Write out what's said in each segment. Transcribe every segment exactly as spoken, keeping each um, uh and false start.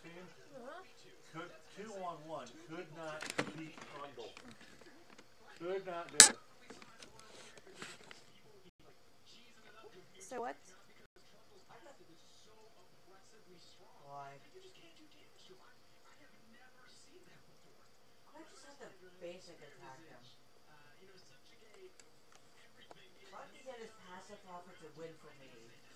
team. Could two on one. Could not beat Trundle. Could not do it. So what? Why? I just have to basic attack him. Why did he get his passive offer to win for me?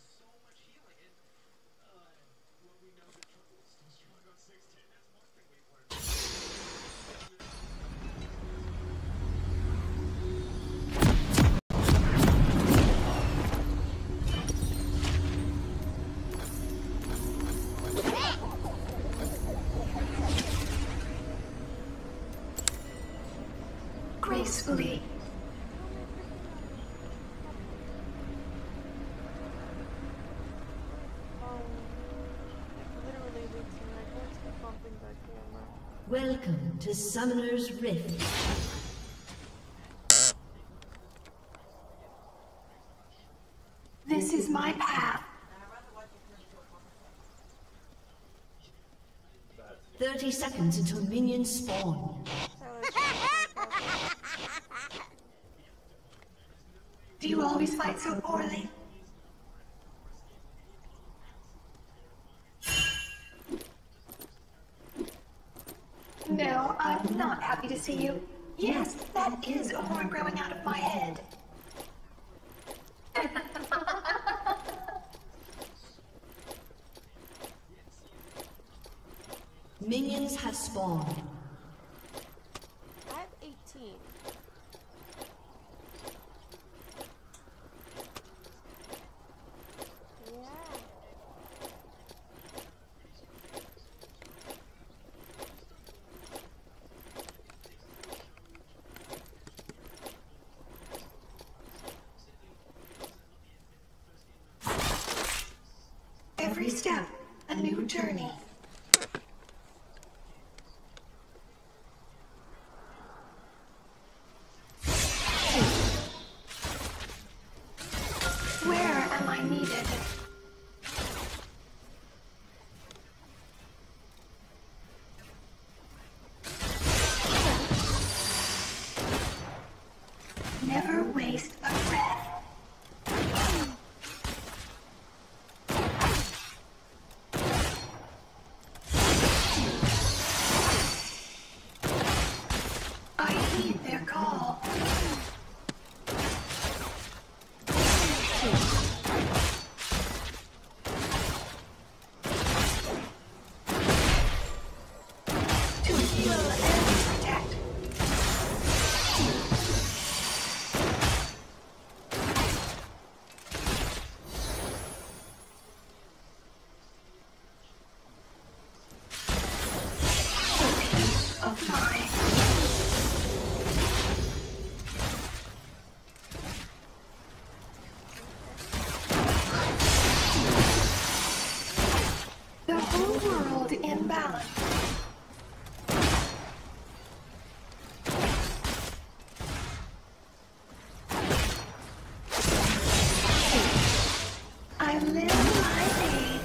Gracefully. Welcome to Summoner's Rift. This is my path. Thirty seconds until minions spawn. Do you always fight so poorly? No, I'm not happy to see you. Yes, that is a horn growing out of my head. Minions have spawned. I have eighteen. Every step, a new journey. Where am I needed? Never waste a breath. I heed their call. To heal and protect. Of mine. The whole world in balance. I live my aid.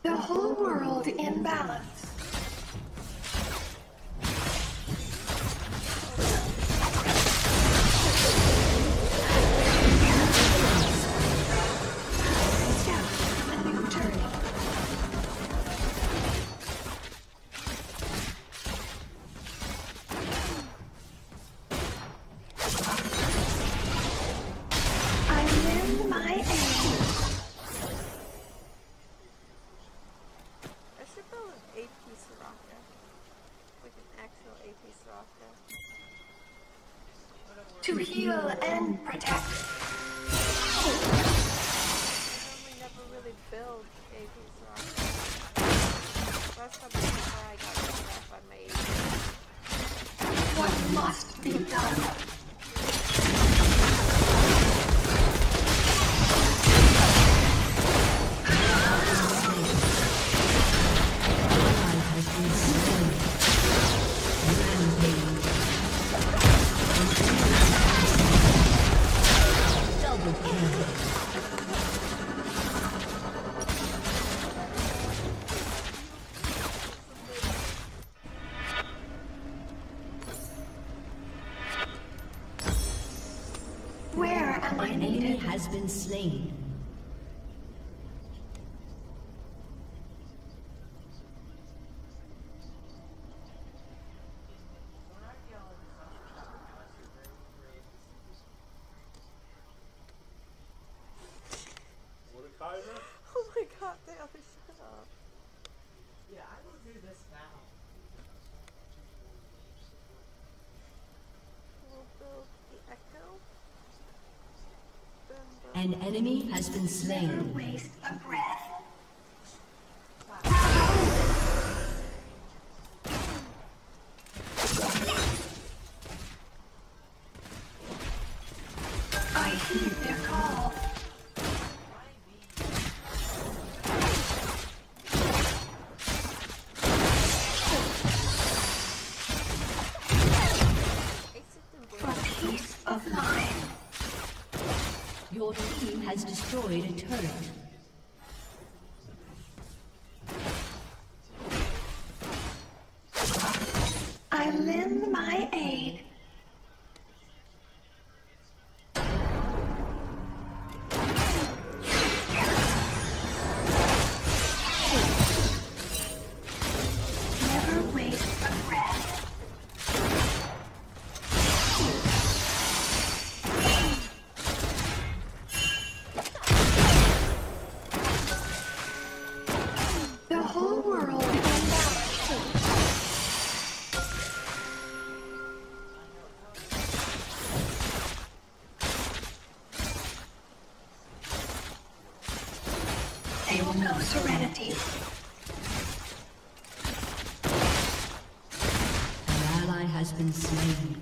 The whole world in balance. Step a new turning. I lend my aid. I should build an A piece Raka. Like an actual A piece Raka. To heal and protect. I normally never really build A piece Raka. Last time before I got it off by my A piece. What must be done? Where am I An enemy needed? has been slain. Mordekaiser? Oh my god, they all shut up. Yeah, I will do this now. We'll build the Echo. Then build An enemy has been Never slain. waste a breath. I heed their call. Exit and For build. peace of mind. Your team has destroyed a turret. I lend my aid. Never waste a breath. The whole world in balance. They will know serenity. An ally has been slain.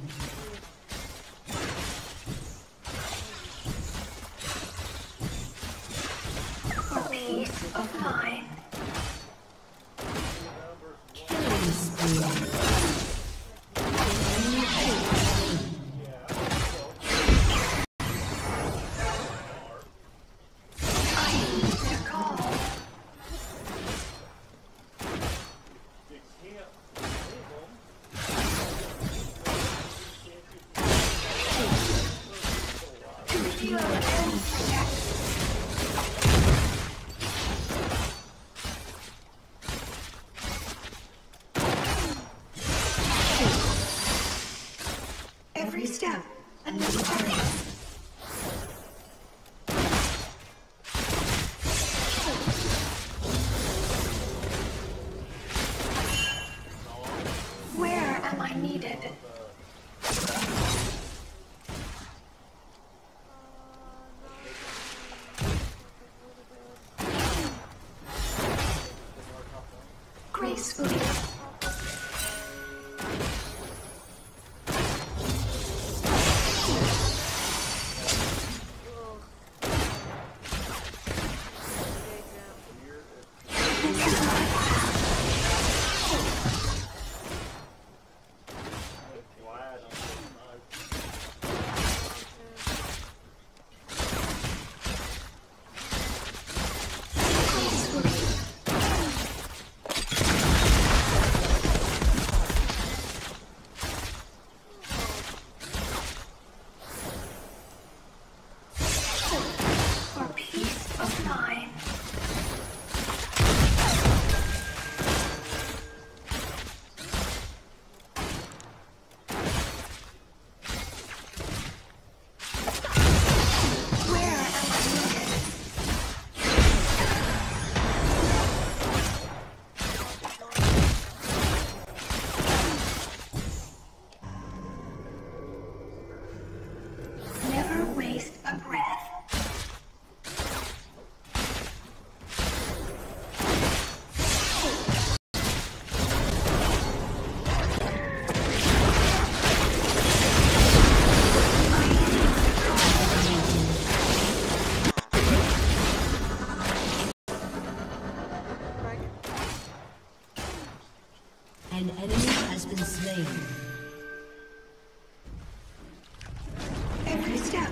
For peace of mind. Killing spree. An enemy has been slain. I heed their call. You can't move them. To heal and protect. Every step, a new turning. Where am I needed? Gracefully. Gracefully. An enemy has been slain. Every step.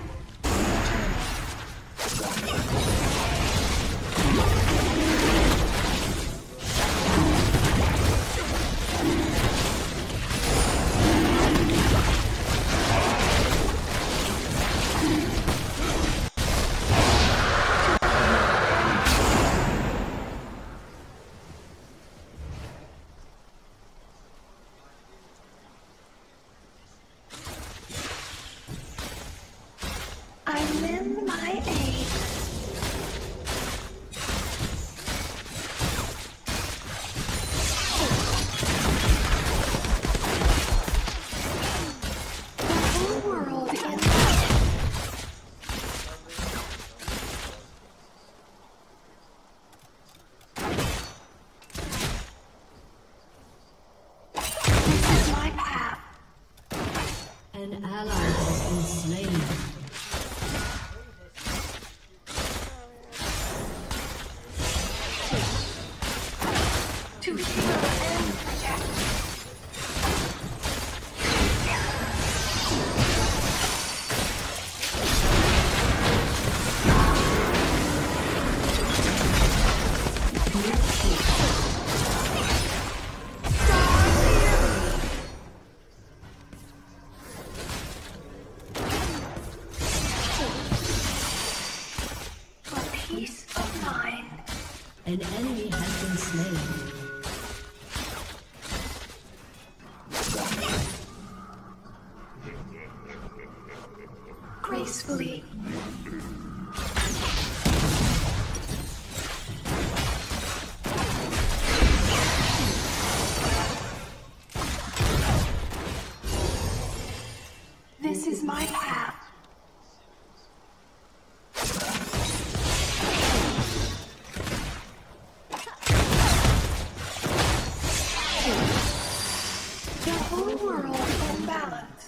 I lend my aid. The whole world in This is my path. An ally has been slain. To heal and protect. For peace of mind. An enemy has been slain. Gracefully. This is my path. The whole world in balance.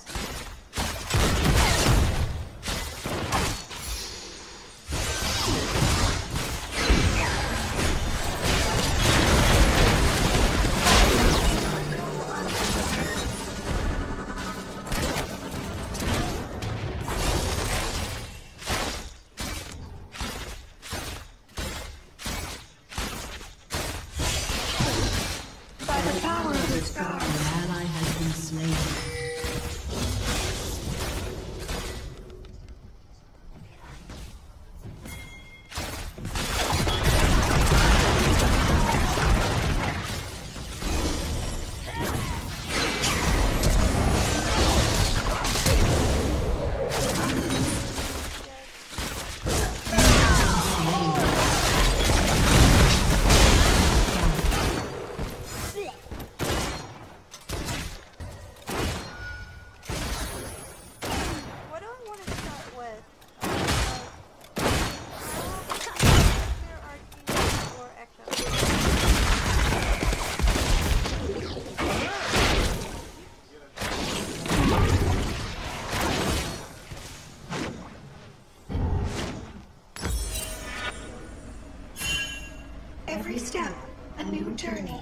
By the power of the stars. An ally has been slain. What do I want to start with? Uh, Arcane or Echo? Every step, a new journey.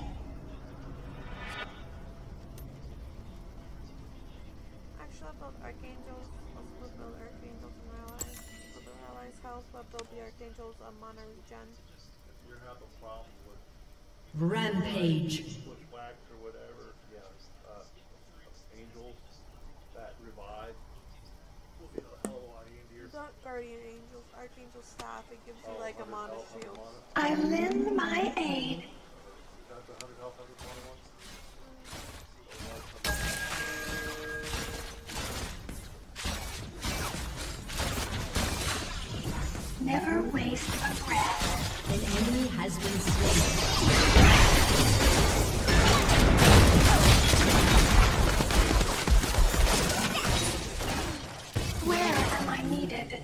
Actually, I'll build Archangels. I'll split build Archangels and allies. Split their allies' health, but build the Archangels on mana regen. You have a problem with Rampage. switchbacks or whatever. Yeah, uh, angels that revive will be a hell of a lot easier. Not Guardian Angels, Archangel Staff. It gives you Oh, like a one hundred mana health, shield. one hundred mana. I lend my aid. That's one hundred health, one hundred twenty-one. Never waste a breath. An enemy has been slain. Where am I needed?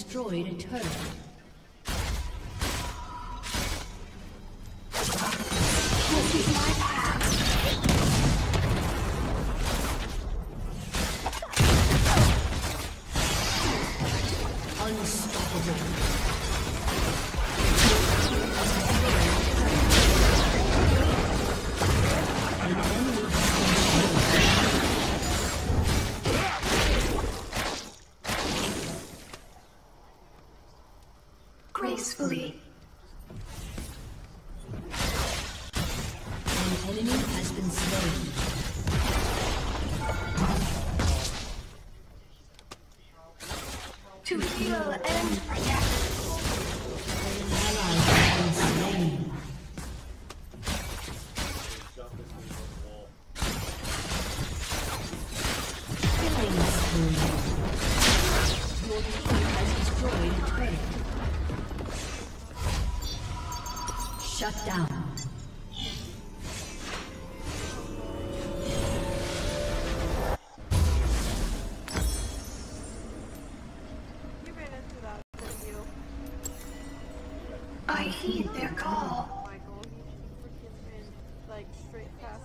destroyed a turret. This is my path. Unstoppable. An enemy Gracefully. An enemy has been slain. To heal and protect. An ally has been slain. Jump between the wall. Killing spree. Your team has destroyed a turret. Shut down. You ran into that, didn't you? I heed their call. Michael, he freaking ran like straight past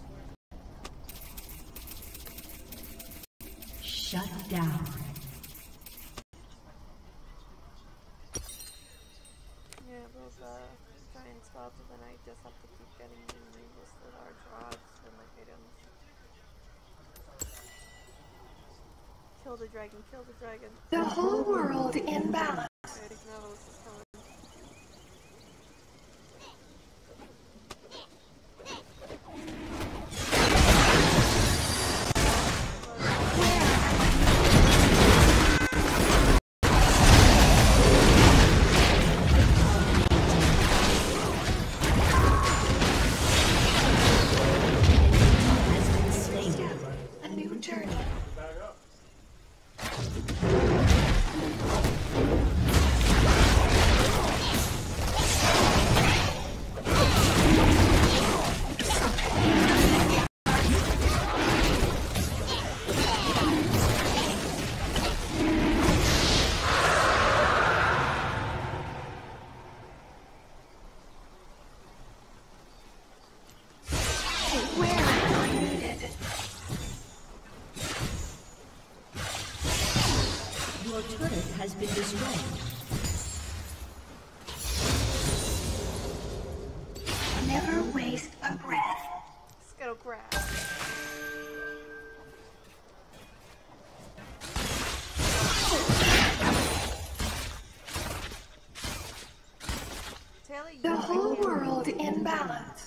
us. Shut down. Yeah, those uh, giant spots, and then I just have to keep getting needlessly large rods for my items. Kill the dragon, kill the dragon. The whole world in balance. I already know this is coming. A new journey. Back up. Where am I needed? Your turret has been destroyed. Never waste a breath. Skittle grab. Taylor, you The I whole can't- world in balance.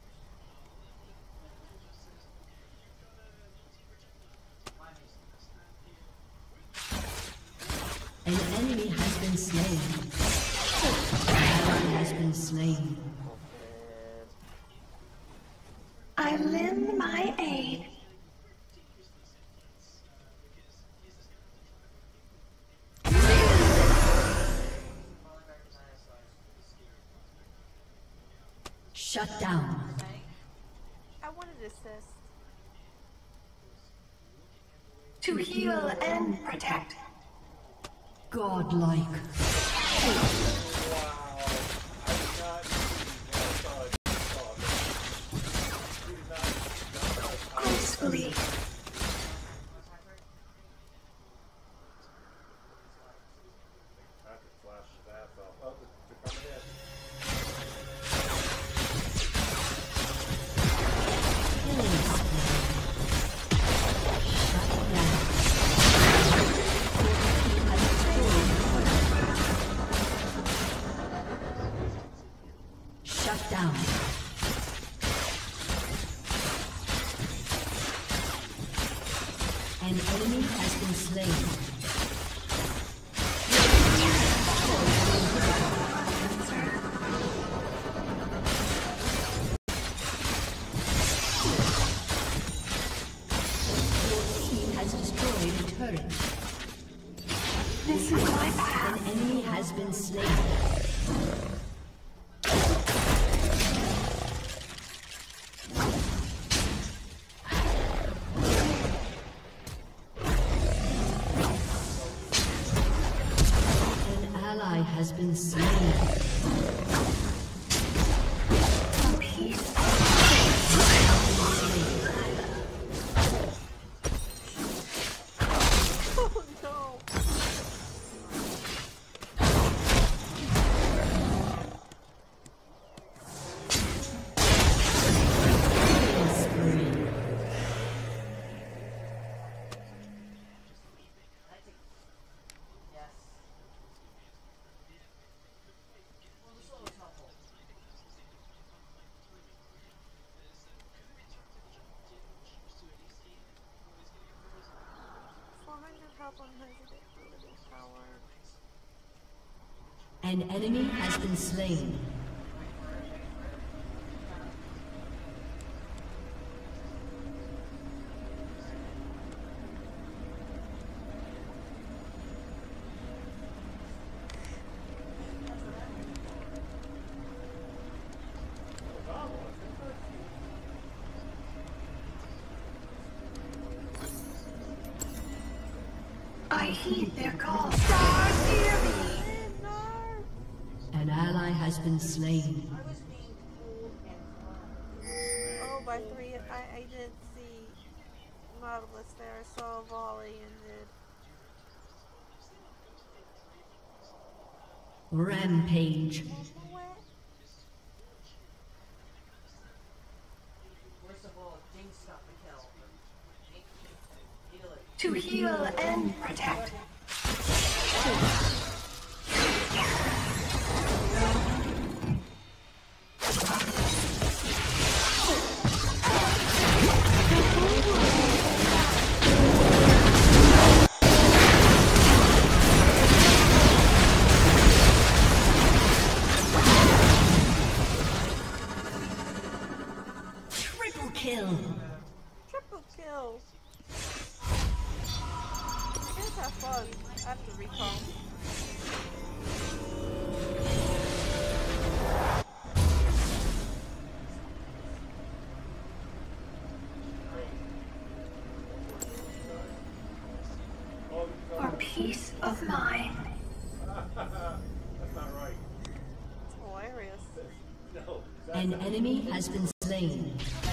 An enemy has been slain. An ally has been slain. I lend my aid. Shut down. I wanted to assist. To heal and protect. Godlike. Wow. I did not saw it. You did not. Gracefully. I could flash his ass off. Oh, they're coming in. Killing spree. Shut down. Shut down. An enemy has been slain. Your team has destroyed a turret. This is my path. An enemy has been slain. been slain. An enemy has been slain. I heed their call. Stars hear me. An ally has been slain. Oh, by three, I, I did see Nautilus there. I saw a volley and did. Rampage. First of all, Jinx got the kill. Heal it. To heal and protect. Triple kill. Triple kill. Let's have fun. I have to recall. For peace of mind. That's not right. It's hilarious. No. An enemy has been slain.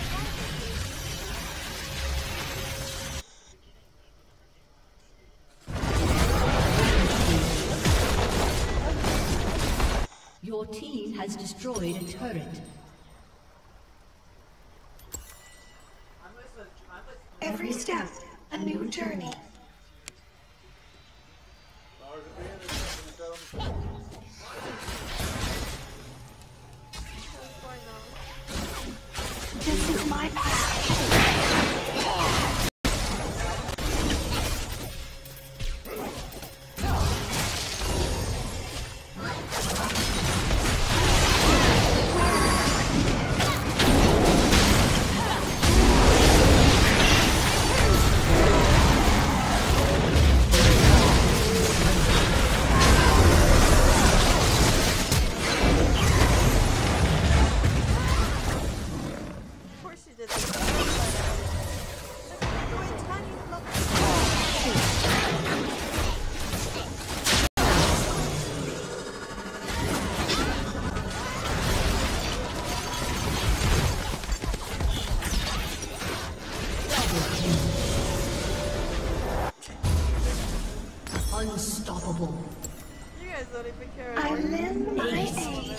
Your team has destroyed a turret. Every step, a new journey. This is my path. Unstoppable. You guys don't even care. I'm in my age.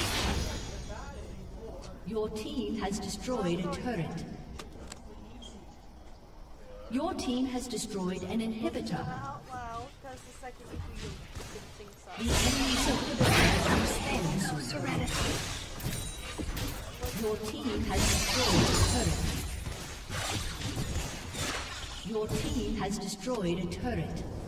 Your team has destroyed a turret. Your team has destroyed an inhibitor. Out loud, because the second you do, you can think The something. enemy's inhibitor has No serenity. Your team has destroyed a turret. Your team has destroyed a turret.